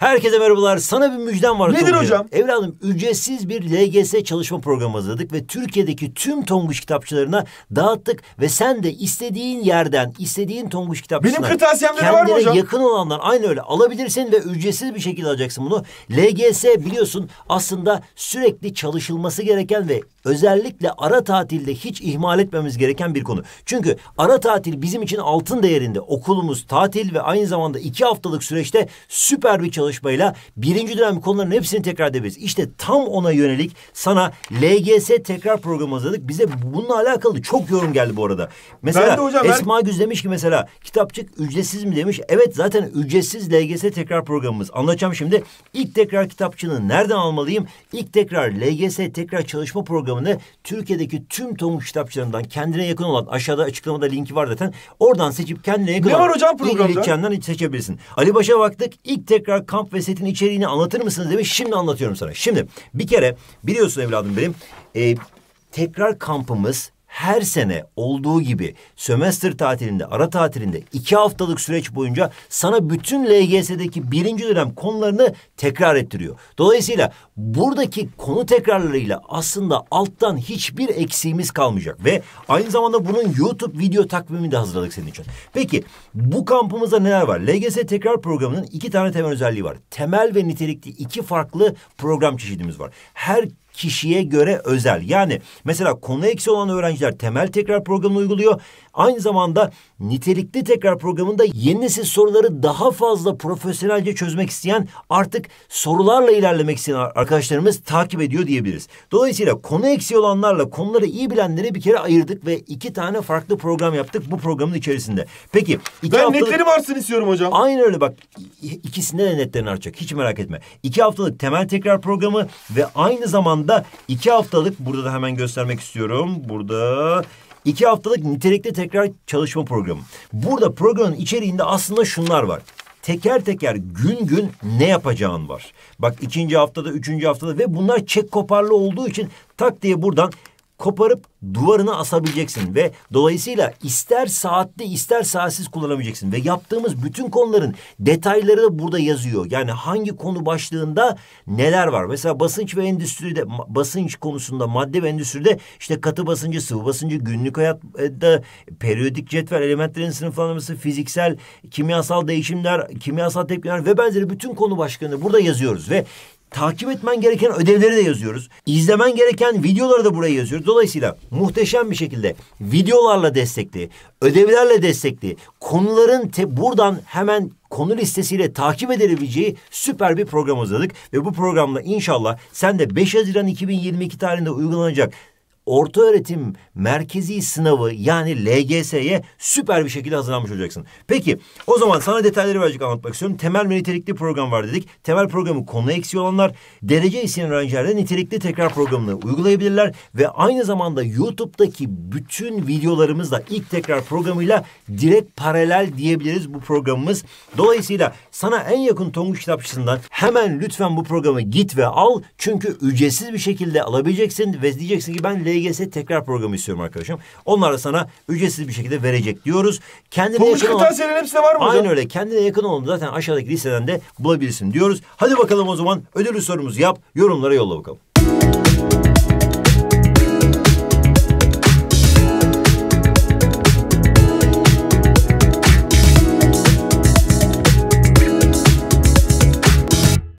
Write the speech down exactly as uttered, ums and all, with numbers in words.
Herkese merhabalar. Sana bir müjdem var. Nedir Tonguç. hocam? Evladım, ücretsiz bir L G S çalışma programı hazırladık ve Türkiye'deki tüm Tonguç kitapçılarına dağıttık ve sen de istediğin yerden, istediğin Tonguç kitapçısına Benim kırtasiyemde de var mı hocam? kendine yakın olanlar aynı öyle alabilirsin ve ücretsiz bir şekilde alacaksın bunu. L G S biliyorsun aslında sürekli çalışılması gereken ve özellikle ara tatilde hiç ihmal etmemiz gereken bir konu. Çünkü ara tatil bizim için altın değerinde. Okulumuz tatil ve aynı zamanda iki haftalık süreçte süper bir çalışmayla birinci dönem konuların hepsini tekrar edebiliriz. İşte tam ona yönelik sana L G S tekrar programı hazırladık. Bize bununla alakalı çok yorum geldi bu arada. Mesela Ben de hocam, Esma ben... Güz demiş ki mesela kitapçık ücretsiz mi demiş. Evet, zaten ücretsiz L G S tekrar programımız. Anlatacağım şimdi. İlk tekrar kitapçığını nereden almalıyım? İlk tekrar L G S tekrar çalışma programını Türkiye'deki tüm Tonguç kitapçılarından kendine yakın olan, aşağıda açıklamada linki var zaten. Oradan seçip kendine yakın ne olan var hocam programda? seçebilirsin. Ali Baş'a baktık. İlk tekrar kamp ve setin içeriğini anlatır mısınız demiş. Şimdi anlatıyorum sana. Şimdi bir kere biliyorsun evladım benim e, tekrar kampımız her sene olduğu gibi sömestr tatilinde, ara tatilinde iki haftalık süreç boyunca sana bütün L G S'deki birinci dönem konularını tekrar ettiriyor. Dolayısıyla buradaki konu tekrarlarıyla aslında alttan hiçbir eksiğimiz kalmayacak ve aynı zamanda bunun YouTube video takvimini de hazırladık senin için. Peki bu kampımızda neler var? L G S tekrar programının iki tane temel özelliği var. Temel ve nitelikli iki farklı program çeşidimiz var. Her kişiye göre özel. Yani mesela konu eksi olan öğrenciler temel tekrar programını uyguluyor. Aynı zamanda nitelikli tekrar programında yeni nesil soruları daha fazla profesyonelce çözmek isteyen, artık sorularla ilerlemek isteyen arkadaşlarımız takip ediyor diyebiliriz. Dolayısıyla konu eksi olanlarla konuları iyi bilenleri bir kere ayırdık ve iki tane farklı program yaptık bu programın içerisinde. Peki. Iki ben haftalık... netlerim artsın istiyorum hocam. Aynen öyle bak. İkisinde de netlerin artacak. Hiç merak etme. İki haftalık temel tekrar programı ve aynı zamanda iki haftalık, burada da hemen göstermek istiyorum. Burada... İki haftalık nitelikli tekrar çalışma programı. Burada programın içeriğinde aslında şunlar var. Teker teker gün gün ne yapacağın var. Bak ikinci haftada, üçüncü haftada ve bunlar çek koparlı olduğu için tak diye buradan koparıp duvarına asabileceksin ve dolayısıyla ister saatli ister saatsiz kullanabileceksin ve yaptığımız bütün konuların detayları da burada yazıyor. Yani hangi konu başlığında neler var? Mesela basınç ve endüstride, basınç konusunda, madde ve endüstride işte katı basıncı, sıvı basıncı, günlük hayatta periyodik cetvel, elementlerin sınıflandırması, fiziksel, kimyasal değişimler, kimyasal tepkiler ve benzeri bütün konu başlığını burada yazıyoruz ve takip etmen gereken ödevleri de yazıyoruz. İzlemen gereken videoları da buraya yazıyoruz. Dolayısıyla muhteşem bir şekilde videolarla destekli, ödevlerle destekli, konuların te buradan hemen konu listesiyle takip edilebileceği süper bir program hazırladık. Ve bu programla inşallah sen de beş Haziran iki bin yirmi iki tarihinde uygulanacak ortaöğretim merkezi sınavı yani L G S'ye süper bir şekilde hazırlanmış olacaksın. Peki o zaman sana detayları birazcık anlatmak istiyorum. Temel ve nitelikli program var dedik. Temel programı konu eksiği olanlar, derece isteyen öğrenciler de nitelikli tekrar programını uygulayabilirler ve aynı zamanda YouTube'daki bütün videolarımızla ilk tekrar programıyla direkt paralel diyebiliriz bu programımız. Dolayısıyla sana en yakın Tonguç kitapçısından hemen lütfen bu programı git ve al. Çünkü ücretsiz bir şekilde alabileceksin ve diyeceksin ki ben L G S tekrar programı istiyorum arkadaşım. Onlar da sana ücretsiz bir şekilde verecek diyoruz. Kendine Tonguç yakın kırtasiyenin hepsinde var mı hocam? Aynen öyle. Kendine yakın olanı zaten aşağıdaki listeden de bulabilirsin diyoruz. Hadi bakalım o zaman ödüllü sorumuzu yap. Yorumlara yolla bakalım.